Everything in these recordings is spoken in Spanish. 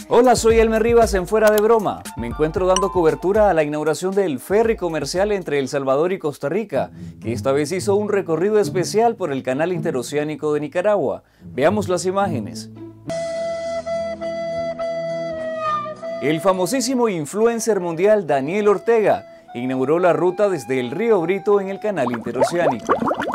Hola, soy Elmer Rivas en Fuera de Broma. Me encuentro dando cobertura a la inauguración del ferry comercial entre El Salvador y Costa Rica, que esta vez hizo un recorrido especial por el canal interoceánico de Nicaragua. Veamos las imágenes. El famosísimo influencer mundial Daniel Ortega inauguró la ruta desde el río Brito en el canal interoceánico.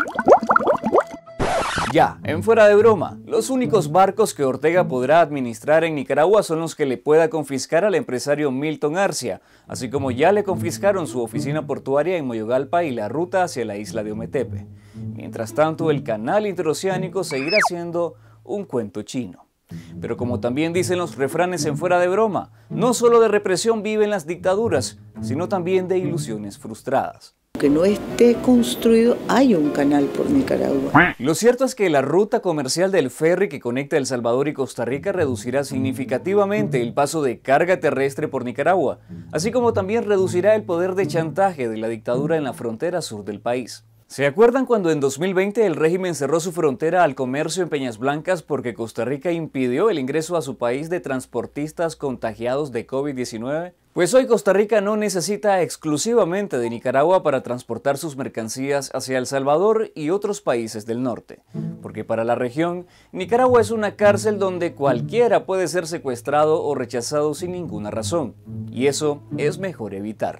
Ya, en Fuera de Broma, los únicos barcos que Ortega podrá administrar en Nicaragua son los que le pueda confiscar al empresario Milton Arcia, así como ya le confiscaron su oficina portuaria en Moyogalpa y la ruta hacia la isla de Ometepe. Mientras tanto, el canal interoceánico seguirá siendo un cuento chino. Pero como también dicen los refranes en Fuera de Broma, no solo de represión viven las dictaduras, sino también de ilusiones frustradas. Que no esté construido, hay un canal por Nicaragua. Lo cierto es que la ruta comercial del ferry que conecta El Salvador y Costa Rica reducirá significativamente el paso de carga terrestre por Nicaragua, así como también reducirá el poder de chantaje de la dictadura en la frontera sur del país. ¿Se acuerdan cuando en 2020 el régimen cerró su frontera al comercio en Peñas Blancas porque Costa Rica impidió el ingreso a su país de transportistas contagiados de COVID-19? Pues hoy Costa Rica no necesita exclusivamente de Nicaragua para transportar sus mercancías hacia El Salvador y otros países del norte, porque para la región, Nicaragua es una cárcel donde cualquiera puede ser secuestrado o rechazado sin ninguna razón, y eso es mejor evitar.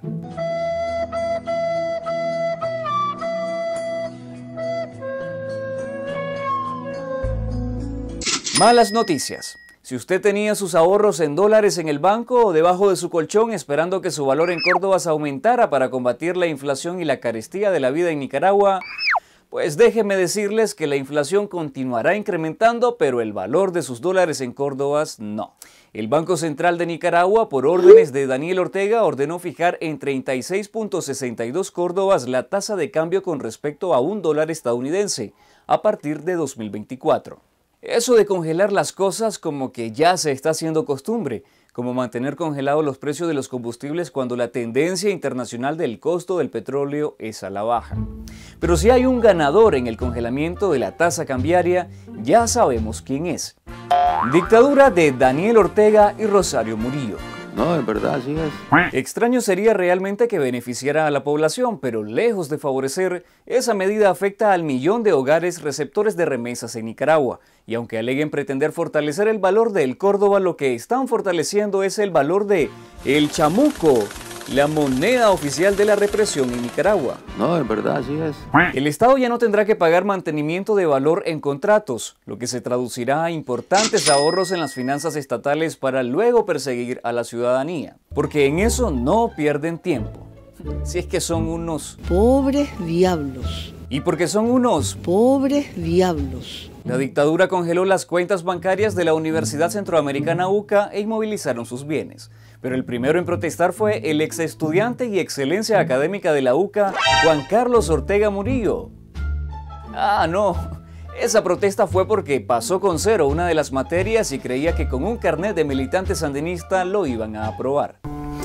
Malas noticias. Si usted tenía sus ahorros en dólares en el banco o debajo de su colchón esperando que su valor en córdobas aumentara para combatir la inflación y la carestía de la vida en Nicaragua, pues déjeme decirles que la inflación continuará incrementando, pero el valor de sus dólares en córdobas no. El Banco Central de Nicaragua, por órdenes de Daniel Ortega, ordenó fijar en 36.62 córdobas la tasa de cambio con respecto a un dólar estadounidense a partir de 2024. Eso de congelar las cosas como que ya se está haciendo costumbre, como mantener congelados los precios de los combustibles cuando la tendencia internacional del costo del petróleo es a la baja. Pero si hay un ganador en el congelamiento de la tasa cambiaria, ya sabemos quién es. Dictadura de Daniel Ortega y Rosario Murillo. No, es verdad, así es. Extraño sería realmente que beneficiara a la población, pero lejos de favorecer, esa medida afecta al millón de hogares receptores de remesas en Nicaragua. Y aunque aleguen pretender fortalecer el valor del Córdoba, lo que están fortaleciendo es el valor de el chamuco, la moneda oficial de la represión en Nicaragua. No, es verdad, así es. El Estado ya no tendrá que pagar mantenimiento de valor en contratos, lo que se traducirá a importantes ahorros en las finanzas estatales para luego perseguir a la ciudadanía. Porque en eso no pierden tiempo. Si es que son unos Pobres diablos. Y porque son unos Pobres diablos. La dictadura congeló las cuentas bancarias de la Universidad Centroamericana UCA e inmovilizaron sus bienes. Pero el primero en protestar fue el ex estudiante y excelencia académica de la UCA, Juan Carlos Ortega Murillo. Ah, no. Esa protesta fue porque pasó con 0 una de las materias y creía que con un carnet de militante sandinista lo iban a aprobar.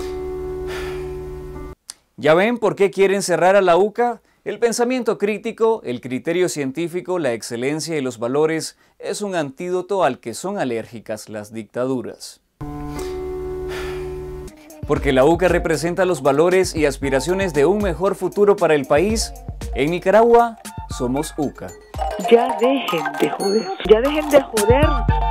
¿Ya ven por qué quieren cerrar a la UCA? El pensamiento crítico, el criterio científico, la excelencia y los valores es un antídoto al que son alérgicas las dictaduras. Porque la UCA representa los valores y aspiraciones de un mejor futuro para el país. En Nicaragua somos UCA. Ya dejen de joder. Ya dejen de joder.